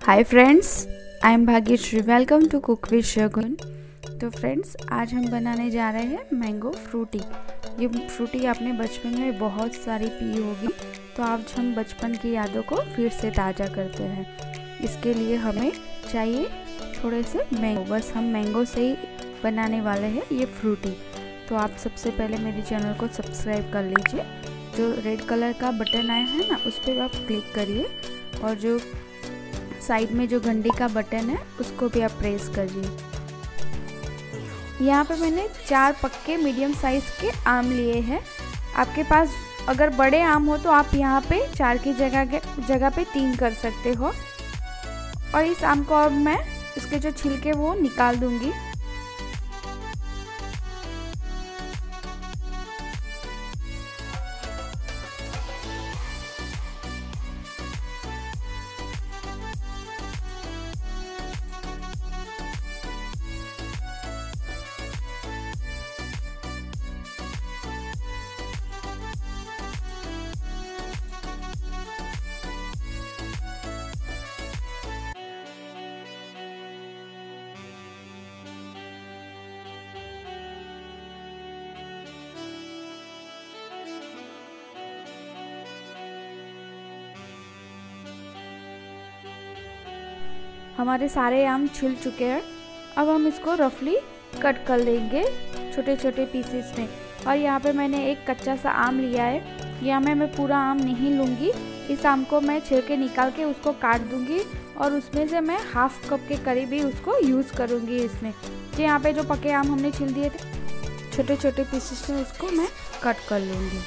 Hi friends, I am Bhagyashree. Welcome to cook with Shagun. तो friends, आज हम बनाने जा रहे हैं मैंगो फ्रूटी। ये फ्रूटी आपने बचपन में बहुत सारी पी होगी, तो आज हम बचपन की यादों को फिर से ताज़ा करते हैं। इसके लिए हमें चाहिए थोड़े से मैंगो। बस हम मैंगो से ही बनाने वाले हैं ये फ्रूटी। तो आप सबसे पहले मेरे चैनल को सब्सक्राइब कर लीजिए। जो रेड कलर का बटन आया है ना, उस पर आप क्लिक करिए, और जो साइड में जो घंटी का बटन है उसको भी आप प्रेस करिए। यहाँ पे मैंने 4 पक्के मीडियम साइज़ के आम लिए हैं। आपके पास अगर बड़े आम हो तो आप यहाँ पे 4 की जगह पे 3 कर सकते हो। और इस आम को अब मैं इसके जो छिलके वो निकाल दूंगी। हमारे सारे आम छिल चुके हैं। अब हम इसको रफली कट कर लेंगे छोटे छोटे पीसेस में। और यहाँ पे मैंने एक कच्चा सा आम लिया है। यहाँ मैं पूरा आम नहीं लूँगी। इस आम को मैं छिलके निकाल के उसको काट दूँगी, और उसमें से मैं हाफ कप के करीब ही उसको यूज़ करूँगी इसमें। तो यहाँ पे जो पके आम हमने छिल दिए थे, छोटे छोटे पीसेस में उसको मैं कट कर लूँगी।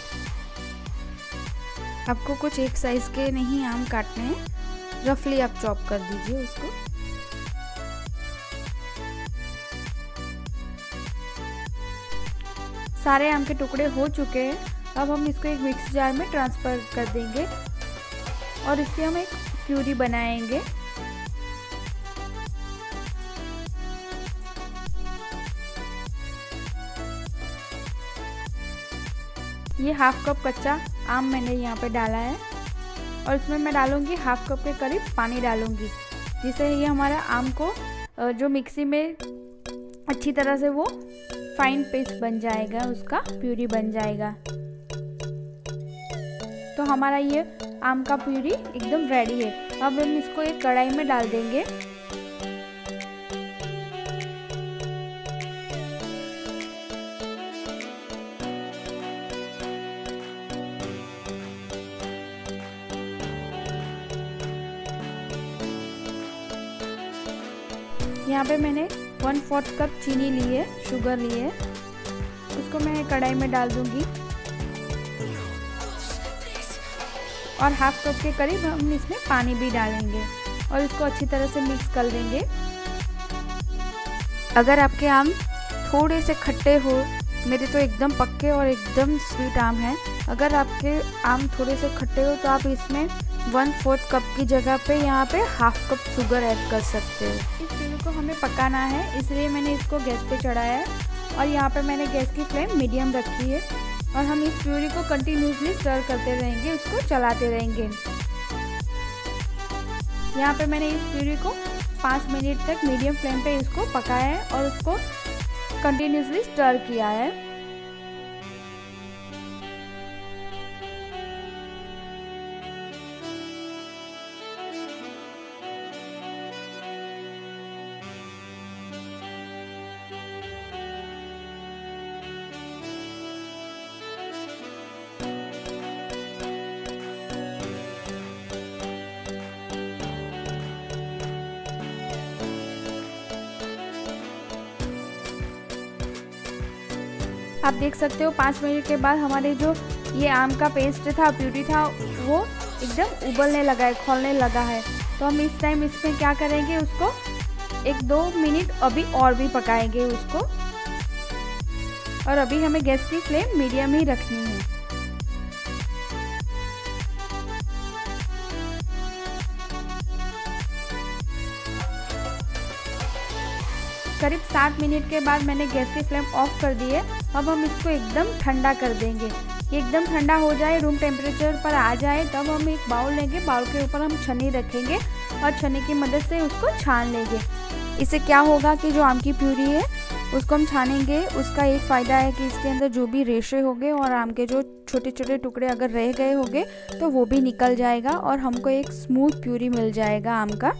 आपको कुछ एक साइज़ के नहीं आम काटने हैं, रफली आप चॉप कर दीजिए उसको। सारे आम के टुकड़े हो चुके हैं। अब हम इसको एक मिक्सी जार में ट्रांसफर कर देंगे, और इससे हम एक प्यूरी बनाएंगे। ये हाफ कप कच्चा आम मैंने यहाँ पे डाला है, और इसमें मैं डालूंगी हाफ कप के करीब पानी डालूंगी, जिससे ये हमारा आम को जो मिक्सी में अच्छी तरह से वो फाइन पेस्ट बन जाएगा, उसका प्यूरी बन जाएगा। तो हमारा ये आम का प्यूरी एकदम रेडी है। अब हम इसको एक कढ़ाई में डाल देंगे। यहाँ पे मैंने 1/4 कप चीनी ली है, शुगर ली है। उसको मैं कढ़ाई में डाल दूंगी, और हाफ कप के करीब हम इसमें पानी भी डालेंगे, और इसको अच्छी तरह से मिक्स कर देंगे। अगर आपके आम थोड़े से खट्टे हो, मेरे तो एकदम पक्के और एकदम स्वीट आम है। अगर आपके आम थोड़े से खट्टे हो तो आप इसमें 1/4 कप की जगह पे यहाँ पे हाफ कप शुगर ऐड कर सकते हो। इस प्यूरी को हमें पकाना है, इसलिए मैंने इसको गैस पे चढ़ाया है, और यहाँ पे मैंने गैस की फ्लेम मीडियम रखी है। और हम इस प्यूरी को कंटिन्यूसली स्टर करते रहेंगे, उसको चलाते रहेंगे। यहाँ पे मैंने इस प्यूरी को 5 मिनट तक मीडियम फ्लेम पे इसको पकाया है, और उसको कंटिन्यूसली स्टर किया है। आप देख सकते हो 5 मिनट के बाद हमारे जो ये आम का पेस्ट था, प्यूरी था, वो एकदम उबलने लगा है, खौलने लगा है। तो हम इस टाइम इसमें क्या करेंगे, उसको 1-2 मिनट अभी और भी पकाएंगे उसको। और अभी हमें गैस की फ्लेम मीडियम ही रखनी है। करीब 7 मिनट के बाद मैंने गैस की फ्लेम ऑफ कर दी है। अब हम इसको एकदम ठंडा कर देंगे। ये एकदम ठंडा हो जाए, रूम टेम्परेचर पर आ जाए, तब हम एक बाउल लेंगे। बाउल के ऊपर हम छन्नी रखेंगे और छन्नी की मदद से उसको छान लेंगे। इससे क्या होगा कि जो आम की प्यूरी है उसको हम छानेंगे, उसका एक फ़ायदा है कि इसके अंदर जो भी रेशे होंगे और आम के जो छोटे छोटे टुकड़े अगर रह गए होंगे तो वो भी निकल जाएगा और हमको एक स्मूथ प्यूरी मिल जाएगा आम का।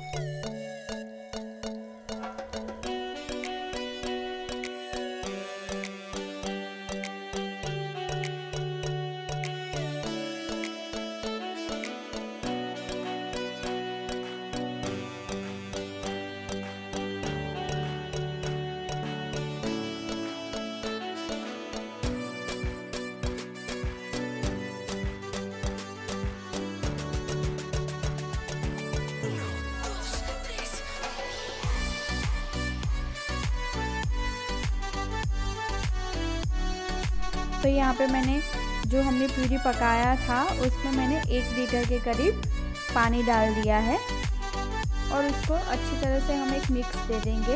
तो यहाँ पे मैंने जो हमने प्यूरी पकाया था उसमें मैंने 1 लीटर के करीब पानी डाल दिया है और उसको अच्छी तरह से हम एक मिक्स दे देंगे।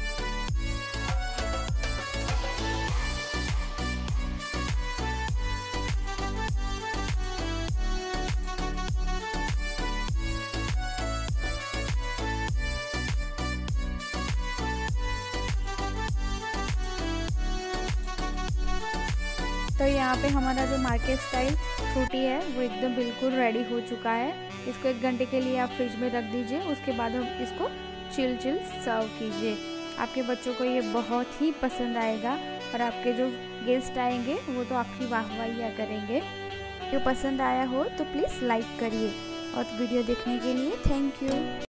तो यहाँ पे हमारा जो मार्केट स्टाइल फ्रूटी है वो एकदम बिल्कुल रेडी हो चुका है। इसको 1 घंटे के लिए आप फ्रिज में रख दीजिए, उसके बाद हम इसको चिल सर्व कीजिए। आपके बच्चों को ये बहुत ही पसंद आएगा और आपके जो गेस्ट आएंगे वो तो आपकी वाहवाही करेंगे। जो पसंद आया हो तो प्लीज़ लाइक करिए और वीडियो देखने के लिए थैंक यू।